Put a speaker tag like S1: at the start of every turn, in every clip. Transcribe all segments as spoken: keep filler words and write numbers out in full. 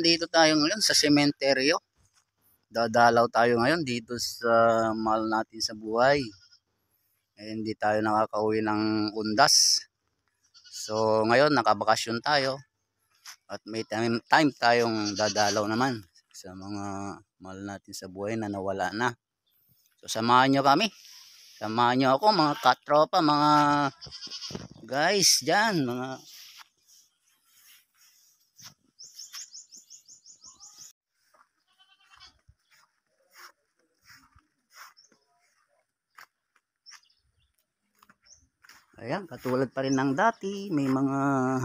S1: nandito tayo ngayon sa sementeryo. Dadalaw tayo ngayon dito sa mahal natin sa buhay. Eh, hindi tayo nakakauwi ng undas. So ngayon nakabakasyon tayo. At may time, time tayong dadalaw naman sa mga mahal natin sa buhay na nawala na. So samahan nyo kami. Samahan nyo ako mga katropa, mga guys dyan, mga ayan, katulad pa rin ng dati, may mga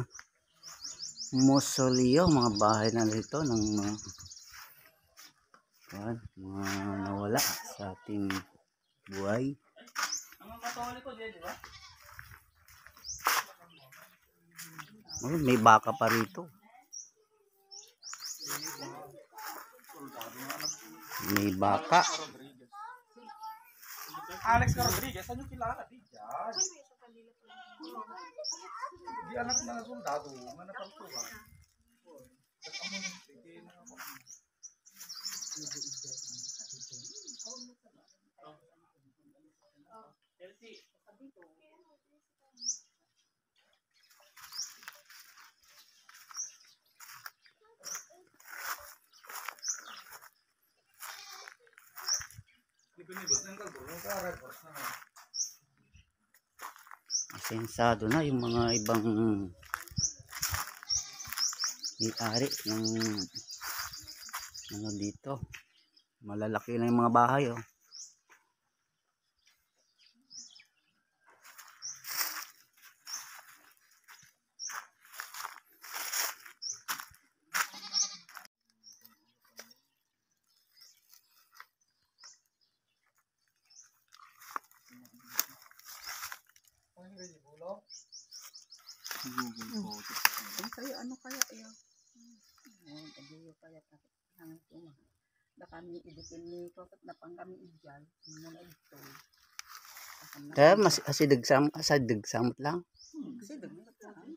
S1: mausoleo, mga bahay na rito ng mga, ayan, mga nawala sa ating buhay. Oh, may baka pa rito. May baka.
S2: Alex Rodriguez, ano kilala? Di dyan. Di anak na sundado. Mana palsuha.
S1: Asensado na yung mga ibang may-ari ng ano dito. Malalaki na yung mga bahay, oh.
S3: Ang kayo, ano kaya yun? Ngayon, agiyo kaya hanggang tuma. Na kami idikin ni ko, na pang kami ijal, muna ito.
S1: Kaya mas asidag sam, asadag samot lang.
S3: Kasi dagdag lang.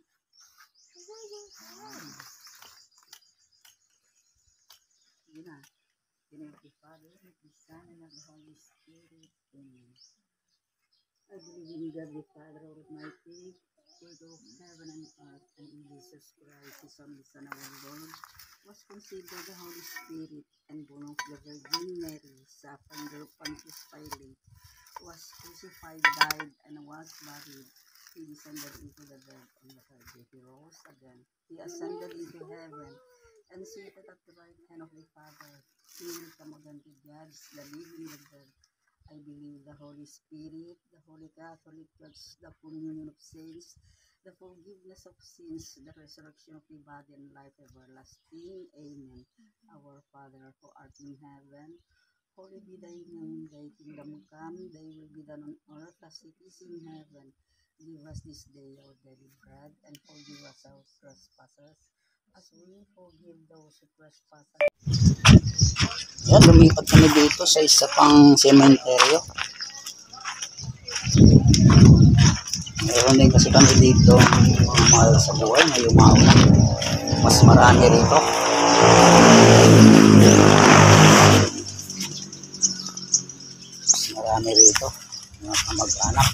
S3: Yun na. Yun na yung Father, the Son, and the Holy Spirit. Amen. I believe in God the Father Almighty, Creator of heaven and earth, and in Jesus Christ, His only Son, our Lord, was conceived by the Holy Spirit and born of the Virgin Mary, suffered under Pontius Pilate, was crucified, died, and was buried. He descended into the dead, and the third day He rose again. He ascended into heaven, and seated at the right hand of the Father. He will come again to judge the living and the dead. I believe the Holy Spirit, the Holy Catholic Church, the communion of saints, the forgiveness of sins, the resurrection of the body, and life everlasting. Amen. Our Father, who art in heaven, holy be thy name, thy kingdom come, thy will be done on earth as it is in heaven. Give us this day our daily bread, and forgive us our trespasses, as we forgive those who trespass against us.
S1: Yan, lumipat kami dito sa isa pang sementeryo. Meron din kasi kami dito mga mahal sa buhay na yumaon. Mas marami rito. Mas marami rito. Mga kamag-anak.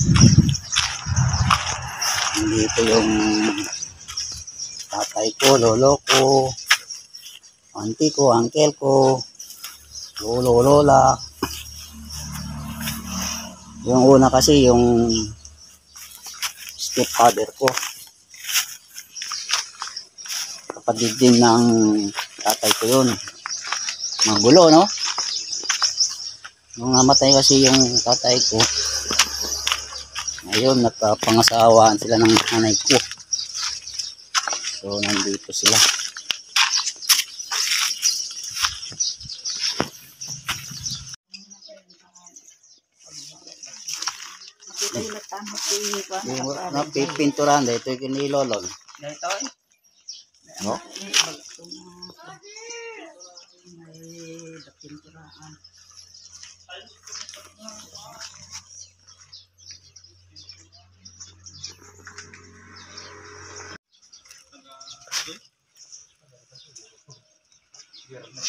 S1: Dito yung tatay ko, lolo ko, auntie ko, uncle ko, lolo, lola. Yung una kasi yung stepfather ko. Kapatid din ng tatay ko yun. Magulo, no? Nung namatay kasi yung tatay ko, ngayon nagkapangasawaan sila ng nanay ko. So nandito sila. Yung pipinturan dito yung kinilolon.
S3: Dito eh.
S1: No?
S3: May pinturaan.
S2: Biyernes.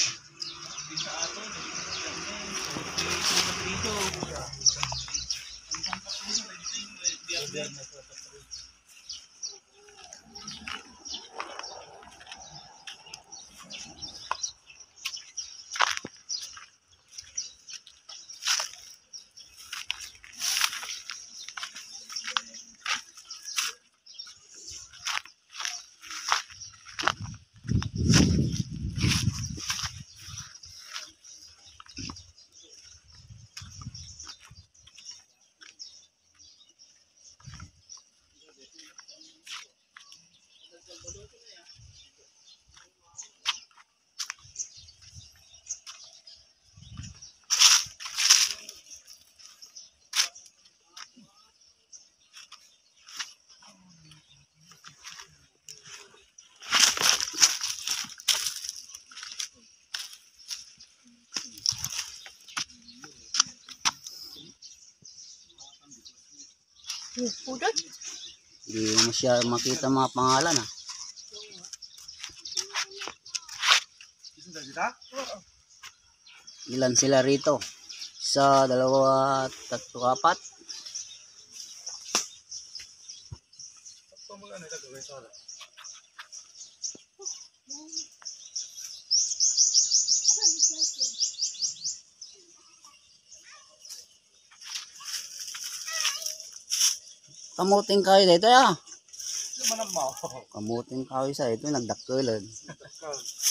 S3: Pudot.
S1: Hindi mo siya makita mga pangalan ah.
S2: Susunod kita?
S1: Ilan sila rito? Isa, dalawa, tatlo, apat.
S2: Ito mo ano ito gawin sa wala.
S1: Kamuting kayo dito ah.
S2: Ano man ang mao?
S1: Kamuting kayo sa ito nagdakkelan.
S2: Ikaw.